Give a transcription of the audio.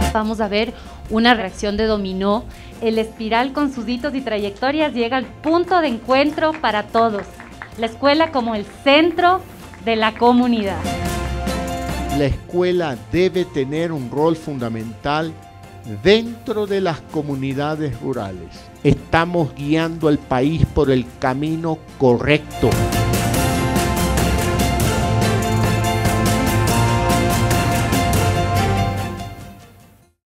Vamos a ver una reacción de dominó. El espiral con sus hitos y trayectorias llega al punto de encuentro para todos. La escuela como el centro de la comunidad. La escuela debe tener un rol fundamental dentro de las comunidades rurales. Estamos guiando al país por el camino correcto.